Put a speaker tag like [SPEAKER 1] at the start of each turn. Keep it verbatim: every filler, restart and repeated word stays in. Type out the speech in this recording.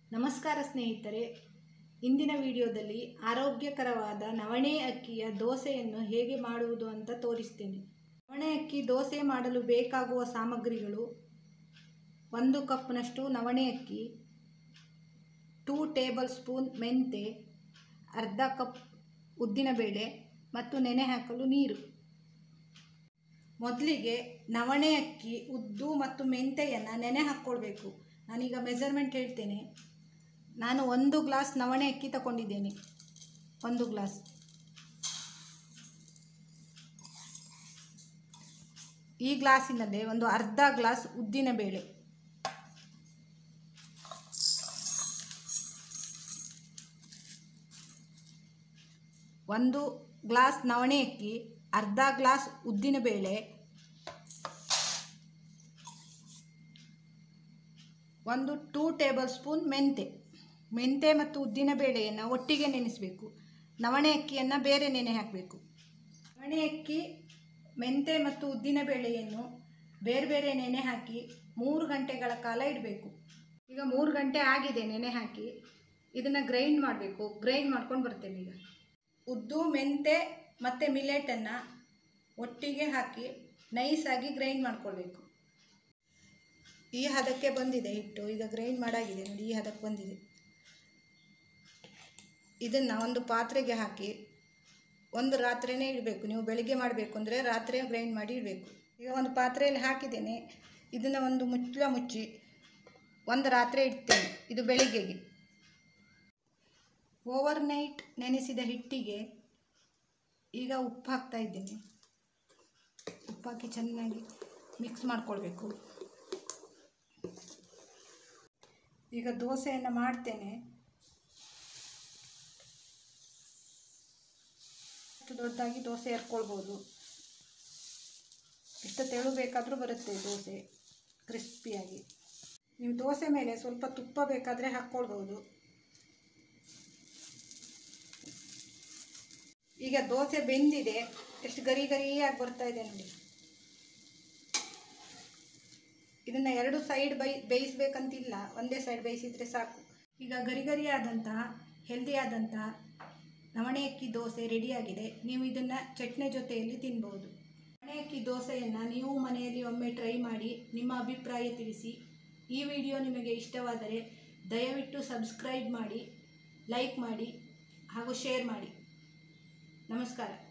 [SPEAKER 1] ನಮಸ್ಕಾರ ಸ್ನೇಹಿತರೆ, ಇಂದಿನ ವಿಡಿಯೋದಲ್ಲಿ ಆರೋಗ್ಯಕರವಾದ ನವಣೆ ಅಕ್ಕಿಯ ದೋಸೆಯನ್ನು ಹೇಗೆ ಮಾಡುವುದು ಅಂತ ತೋರಿಸ್ತೇನೆ. ನವಣೆ ಅಕ್ಕಿ ದೋಸೆ ಮಾಡಲು ಬೇಕಾಗುವ ಸಾಮಗ್ರಿಗಳು: ಒಂದು ಕಪ್ನಷ್ಟು ನವಣೆ ಅಕ್ಕಿ, ಟೂ ಟೇಬಲ್ ಸ್ಪೂನ್ ಮೆಂತೆ, ಅರ್ಧ ಕಪ್ ಉದ್ದಿನಬೇಳೆ ಮತ್ತು ನೆನೆ ಹಾಕಲು ನೀರು. ಮೊದಲಿಗೆ ನವಣೆ ಅಕ್ಕಿ, ಉದ್ದು ಮತ್ತು ಮೆಂತೆಯನ್ನು ನೆನೆ ಹಾಕ್ಕೊಳ್ಬೇಕು. ನಾನೀಗ ಮೆಜರ್ಮೆಂಟ್ ಹೇಳ್ತೇನೆ. ನಾನು ಒಂದು ಗ್ಲಾಸ್ ನವಣೆ ಅಕ್ಕಿ ತಗೊಂಡಿದ್ದೇನೆ. ಒಂದು ಗ್ಲಾಸ್. ಈ ಗ್ಲಾಸಿನಲ್ಲೇ ಒಂದು ಅರ್ಧ ಗ್ಲಾಸ್ ಉದ್ದಿನಬೇಳೆ, ಒಂದು ಗ್ಲಾಸ್ ನವಣೆ ಅಕ್ಕಿ, ಅರ್ಧ ಗ್ಲಾಸ್ ಉದ್ದಿನಬೇಳೆ, ಒಂದು ಟೂ ಟೇಬಲ್ ಸ್ಪೂನ್ ಮೆಂತೆ. ಮೆಂತೆ ಮತ್ತು ಉದ್ದಿನ ಬೇಳೆಯನ್ನು ಒಟ್ಟಿಗೆ ನೆನೆಸಬೇಕು. ನವಣೆ ಅಕ್ಕಿಯನ್ನು ಬೇರೆ ನೆನೆ ಹಾಕಬೇಕು. ನವಣೆ ಅಕ್ಕಿ, ಮೆಂತೆ ಮತ್ತು ಉದ್ದಿನ ಬೇಳೆಯನ್ನು ಬೇರೆ ಬೇರೆ ನೆನೆ ಹಾಕಿ ಮೂರು ಗಂಟೆಗಳ ಕಾಲ ಇಡಬೇಕು. ಈಗ ಮೂರು ಗಂಟೆ ಆಗಿದೆ ನೆನೆ ಹಾಕಿ. ಇದನ್ನು ಗ್ರೈಂಡ್ ಮಾಡಬೇಕು. ಗ್ರೈಂಡ್ ಮಾಡ್ಕೊಂಡು ಬರ್ತೇನೆ. ಈಗ ಉದ್ದು, ಮೆಂತೆ ಮತ್ತು ಮಿಲೆಟನ್ನು ಒಟ್ಟಿಗೆ ಹಾಕಿ ನೈಸಾಗಿ ಗ್ರೈಂಡ್ ಮಾಡ್ಕೊಳ್ಬೇಕು. ಈ ಹದಕ್ಕೆ ಬಂದಿದೆ ಹಿಟ್ಟು. ಈಗ ಗ್ರೈಂಡ್ ಮಾಡಾಗಿದೆ ನೋಡಿ, ಈ ಹದಕ್ಕೆ ಬಂದಿದೆ. ಇದನ್ನು ಒಂದು ಪಾತ್ರೆಗೆ ಹಾಕಿ ಒಂದು ರಾತ್ರಿಯೇ ಇಡಬೇಕು. ನೀವು ಬೆಳಿಗ್ಗೆ ಮಾಡಬೇಕು ಅಂದರೆ ರಾತ್ರಿ ಗ್ರೈಂಡ್ ಮಾಡಿ ಇಡಬೇಕು. ಈಗ ಒಂದು ಪಾತ್ರೆಯಲ್ಲಿ ಹಾಕಿದ್ದೇನೆ. ಇದನ್ನು ಒಂದು ಮುಚ್ಚಳ ಮುಚ್ಚಿ ಒಂದು ರಾತ್ರಿ ಇಡ್ತೇನೆ. ಇದು ಬೆಳಿಗ್ಗೆಗೆ. ಓವರ್ ನೈಟ್ ನೆನೆಸಿದ ಹಿಟ್ಟಿಗೆ ಈಗ ಉಪ್ಪು ಹಾಕ್ತಾ ಇದ್ದೇನೆ. ಉಪ್ಪು ಹಾಕಿ ಚೆನ್ನಾಗಿ ಮಿಕ್ಸ್ ಮಾಡಿಕೊಳ್ಬೇಕು. ಈಗ ದೋಸೆಯನ್ನು ಮಾಡ್ತೇನೆ. ಎಷ್ಟು ದೊಡ್ಡದಾಗಿ ದೋಸೆ ಎರ್ಕೊಳ್ಬೋದು. ಎಷ್ಟು ತೆಳು ಬೇಕಾದರೂ ಬರುತ್ತೆ ದೋಸೆ ಕ್ರಿಸ್ಪಿಯಾಗಿ. ನೀವು ದೋಸೆ ಮೇಲೆ ಸ್ವಲ್ಪ ತುಪ್ಪ ಬೇಕಾದರೆ ಹಾಕ್ಕೊಳ್ಬೋದು. ಈಗ ದೋಸೆ ಬೆಂದಿದೆ. ಎಷ್ಟು ಗರಿ ಗರಿಯಾಗಿ ಬರ್ತಾ ಇದೆ ನೋಡಿ. ಇದನ್ನು ಎರಡು ಸೈಡ್ ಬೈ ಬೇಯಿಸ್ಬೇಕಂತಿಲ್ಲ, ಒಂದೇ ಸೈಡ್ ಬೇಯಿಸಿದರೆ ಸಾಕು. ಈಗ ಗರಿ ಗರಿಯಾದಂತಹ ಹೆಲ್ದಿಯಾದಂತಹ ನವಣೆ ಅಕ್ಕಿ ದೋಸೆ ರೆಡಿಯಾಗಿದೆ. ನೀವು ಇದನ್ನು ಚಟ್ನಿ ಜೊತೆಯಲ್ಲಿ ತಿನ್ಬೋದು. ನವಣೆ ಅಕ್ಕಿ ದೋಸೆಯನ್ನು ನೀವು ಮನೆಯಲ್ಲಿ ಒಮ್ಮೆ ಟ್ರೈ ಮಾಡಿ ನಿಮ್ಮ ಅಭಿಪ್ರಾಯ ತಿಳಿಸಿ. ಈ ವಿಡಿಯೋ ನಿಮಗೆ ಇಷ್ಟವಾದರೆ ದಯವಿಟ್ಟು ಸಬ್ಸ್ಕ್ರೈಬ್ ಮಾಡಿ, ಲೈಕ್ ಮಾಡಿ ಹಾಗೂ ಶೇರ್ ಮಾಡಿ. ನಮಸ್ಕಾರ.